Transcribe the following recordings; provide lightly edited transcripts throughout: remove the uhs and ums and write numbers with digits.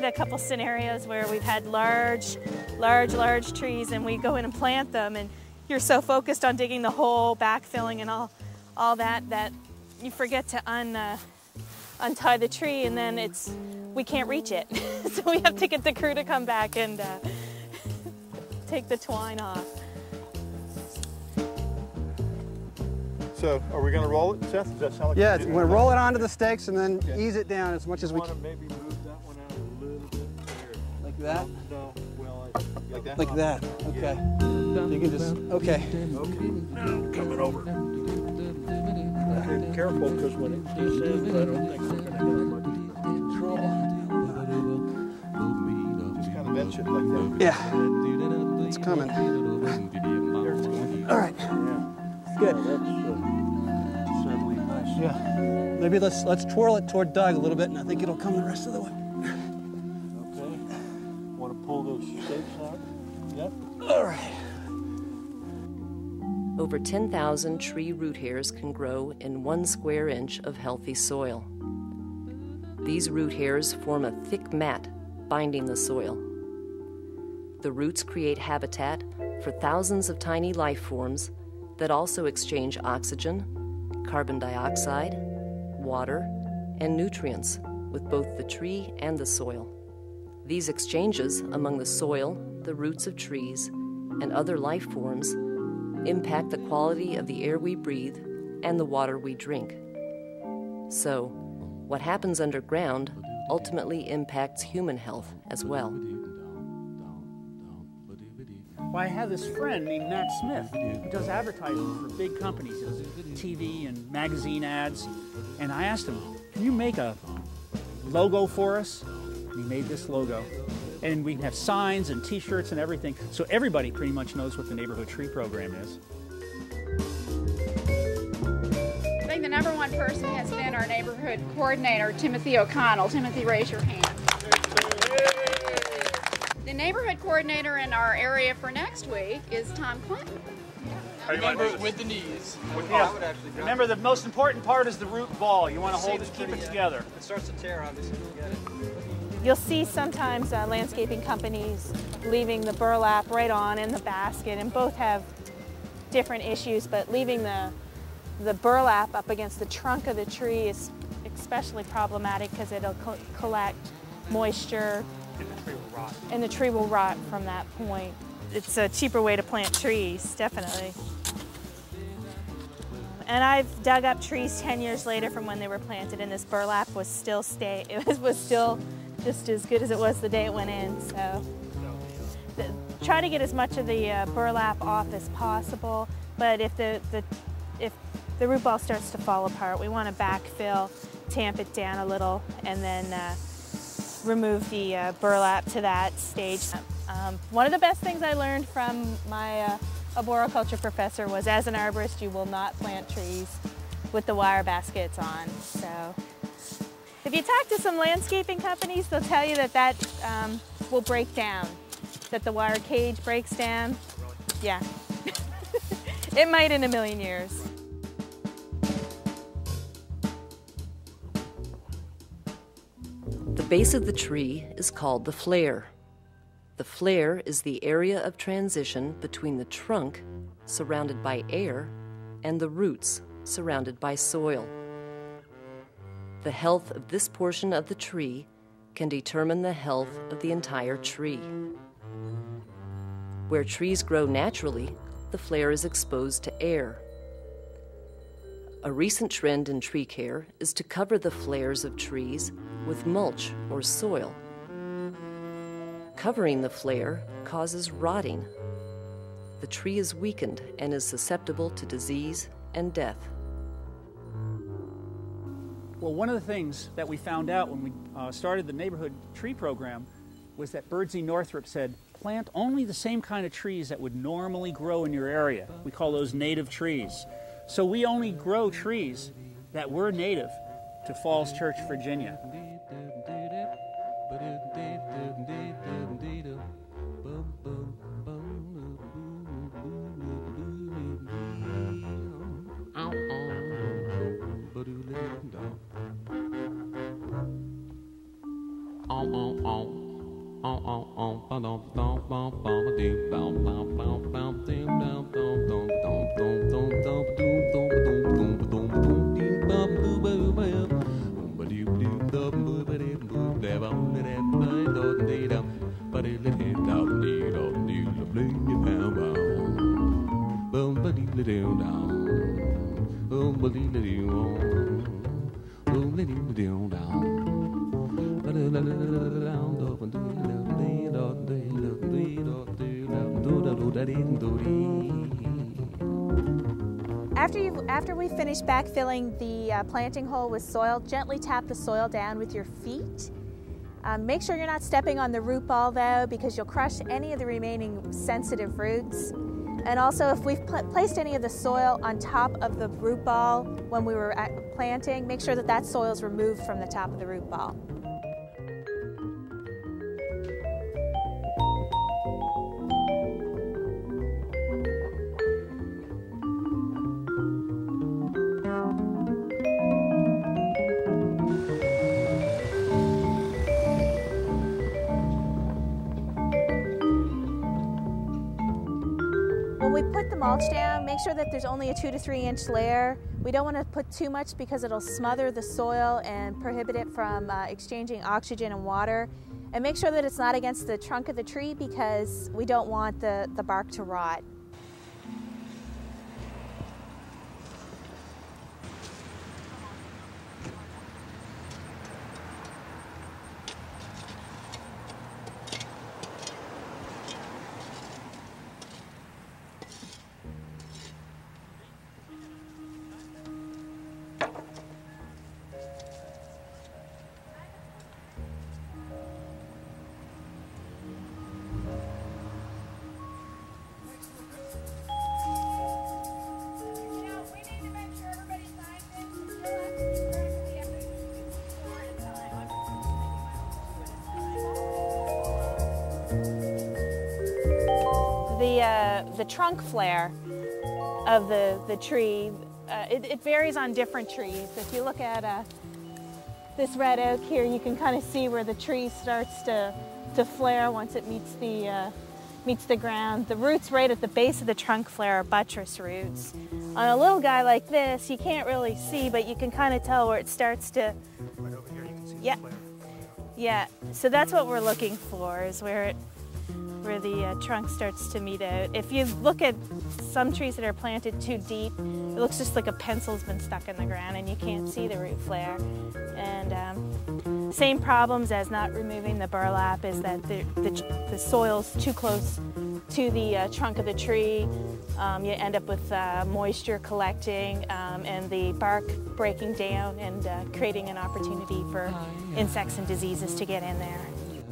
a couple scenarios where we've had large trees and we go in and plant them, and you're so focused on digging the hole, backfilling and all that you forget to untie the tree, and then we can't reach it. So we have to get the crew to come back and take the twine off. So, are we going to roll it, Seth? Does that sound like? Yeah, we're going to roll it onto the stakes and then ease it down as much as we can. Maybe move that one out a little bit there. Like that? No, well, like that. Like that. Okay. Yeah. You can just. Okay. Okay. Now coming over. Be careful, because when it descends, I don't think we're going to have much control. Just kind of bench it like that. Yeah. It's coming. All right. Yeah. Good. That's settling nice. Yeah. Maybe let's twirl it toward Doug a little bit, and I think it'll come the rest of the way. Okay. Want to pull those stakes out? Yep. All right. Over 10,000 tree root hairs can grow in 1 square inch of healthy soil. These root hairs form a thick mat binding the soil. The roots create habitat for thousands of tiny life forms that also exchange oxygen, carbon dioxide, water, and nutrients with both the tree and the soil. These exchanges among the soil, the roots of trees, and other life forms impact the quality of the air we breathe and the water we drink. So, what happens underground ultimately impacts human health as well. Well, I have this friend named Matt Smith who does advertising for big companies, does TV and magazine ads. And I asked him, can you make a logo for us? And he made this logo. And we have signs and t-shirts and everything. So everybody pretty much knows what the Neighborhood Tree Program is. I think the #1 person has been our neighborhood coordinator, Timothy O'Connell. Timothy, raise your hand. The neighborhood coordinator in our area for next week is Tom Clinton. Remember, with the knees. Yeah. Remember, the most important part is the root ball. You want to hold it, keep it together. It starts to tear, obviously. You get it. You'll see sometimes landscaping companies leaving the burlap right on in the basket, and both have different issues, but leaving the burlap up against the trunk of the tree is especially problematic because it'll collect moisture. And the tree will rot from that point. It's a cheaper way to plant trees, definitely. And I've dug up trees 10 years later from when they were planted, and this burlap was still just as good as it was the day it went in. So try to get as much of the burlap off as possible. But if the root ball starts to fall apart, we want to backfill, tamp it down a little, and then remove the burlap to that stage. One of the best things I learned from my arboriculture professor was, as an arborist, you will not plant trees with the wire baskets on. So if you talk to some landscaping companies, they'll tell you that will break down, that the wire cage breaks down. Yeah, it might in a million years. The base of the tree is called the flare. The flare is the area of transition between the trunk, surrounded by air, and the roots, surrounded by soil. The health of this portion of the tree can determine the health of the entire tree. Where trees grow naturally, the flare is exposed to air. A recent trend in tree care is to cover the flares of trees with mulch or soil. Covering the flare causes rotting. The tree is weakened and is susceptible to disease and death. Well, one of the things that we found out when we started the neighborhood tree program was that Birdsey Northrup said, plant only the same kind of trees that would normally grow in your area. We call those native trees. So we only grow trees that were native to Falls Church, Virginia. Oh. After we finish backfilling the planting hole with soil, gently tap the soil down with your feet. Make sure you're not stepping on the root ball though, because you'll crush any of the remaining sensitive roots. And also, if we've placed any of the soil on top of the root ball when we were planting, make sure that that soil is removed from the top of the root ball. When we put the mulch down, make sure that there's only a 2 to 3 inch layer. We don't want to put too much because it'll smother the soil and prohibit it from exchanging oxygen and water. And make sure that it's not against the trunk of the tree because we don't want the bark to rot. The trunk flare of the tree, it varies on different trees. If you look at this red oak here, you can kind of see where the tree starts to flare once it meets the ground. The roots right at the base of the trunk flare are buttress roots. On a little guy like this, you can't really see, but you can kind of tell where it starts to... Right over here, you can see yeah. the flare. Yeah, so that's what we're looking for, is where the trunk starts to meet out. If you look at some trees that are planted too deep, it looks just like a pencil's been stuck in the ground and you can't see the root flare. And same problems as not removing the burlap is that the soil's too close to the trunk of the tree. You end up with moisture collecting and the bark breaking down and creating an opportunity for insects and diseases to get in there.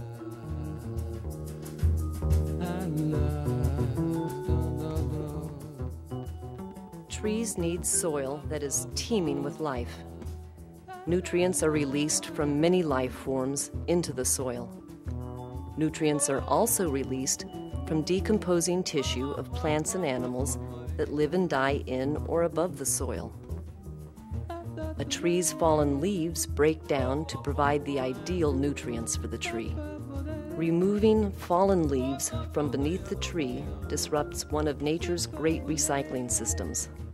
Trees need soil that is teeming with life. Nutrients are released from many life forms into the soil. Nutrients are also released from decomposing tissue of plants and animals that live and die in or above the soil. A tree's fallen leaves break down to provide the ideal nutrients for the tree. Removing fallen leaves from beneath the tree disrupts one of nature's great recycling systems.